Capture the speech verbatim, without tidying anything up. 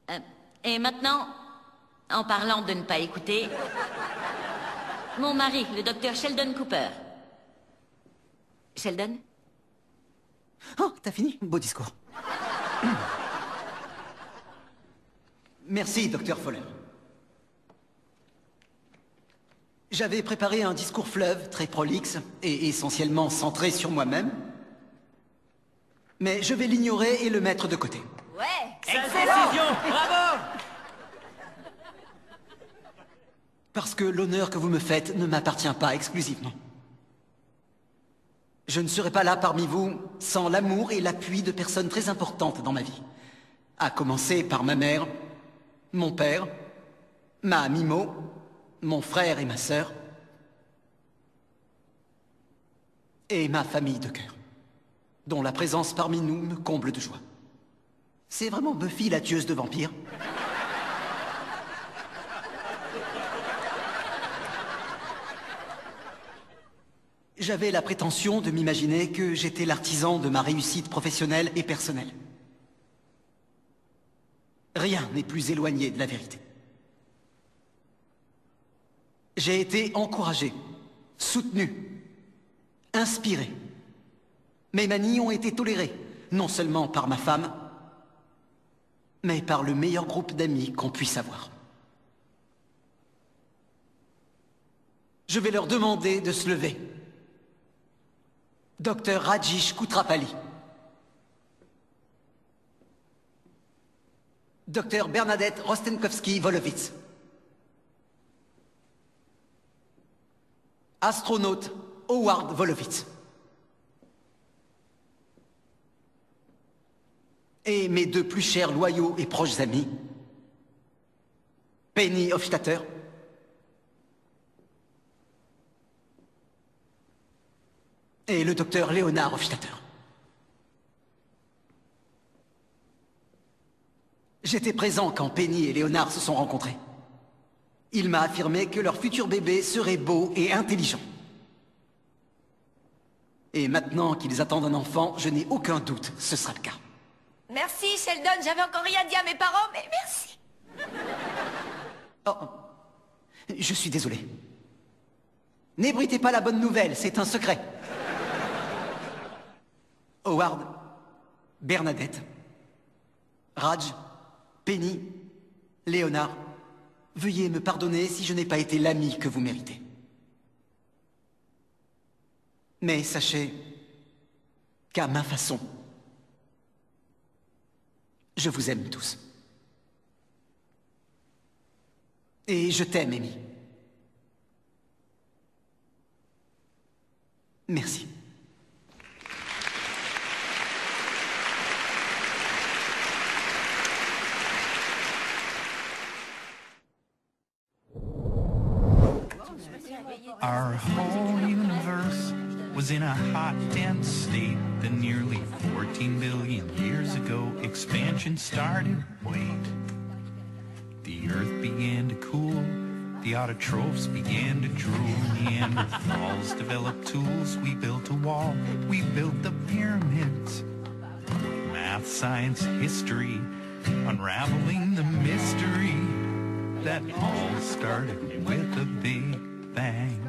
Euh, et maintenant, en parlant de ne pas écouter, mon mari, le docteur Sheldon Cooper. Sheldon? Oh, t'as fini? Beau discours. Merci, docteur Fowler. J'avais préparé un discours fleuve, très prolixe, et essentiellement centré sur moi-même. Mais je vais l'ignorer et le mettre de côté. Ouais! Excellent! Bravo! Parce que l'honneur que vous me faites ne m'appartient pas exclusivement. Je ne serai pas là parmi vous sans l'amour et l'appui de personnes très importantes dans ma vie. À commencer par ma mère, mon père, ma Mimo, mon frère et ma sœur, et ma famille de cœur, dont la présence parmi nous me comble de joie. C'est vraiment Buffy la tueuse de vampires? J'avais la prétention de m'imaginer que j'étais l'artisan de ma réussite professionnelle et personnelle. Rien n'est plus éloigné de la vérité. J'ai été encouragé, soutenu, inspiré. Mes manies ont été tolérées, non seulement par ma femme, mais par le meilleur groupe d'amis qu'on puisse avoir. Je vais leur demander de se lever. Docteur Rajesh Kutrapali. Docteur Bernadette Rostenkowski-Wolowitz. Astronaute Howard Wolowitz. Et mes deux plus chers loyaux et proches amis, Penny Hofstadter et le docteur Leonard Hofstadter. J'étais présent quand Penny et Léonard se sont rencontrés. Il m'a affirmé que leur futur bébé serait beau et intelligent. Et maintenant qu'ils attendent un enfant, je n'ai aucun doute, ce sera le cas. Merci, Sheldon. J'avais encore rien dit à mes parents, mais merci. Oh, je suis désolé. N'ébruitez pas la bonne nouvelle, c'est un secret. Howard, Bernadette, Raj, Penny, Léonard, veuillez me pardonner si je n'ai pas été l'ami que vous méritez. Mais sachez qu'à ma façon, je vous aime tous. Et je t'aime, Amy. Merci. Our whole universe was in a hot, dense state. Then nearly fourteen billion years ago, expansion started. Wait. The earth began to cool. The autotrophs began to drool. Neanderthals developed tools. We built a wall. We built the pyramids. Math, science, history. Unraveling the mystery that all started with a big bang.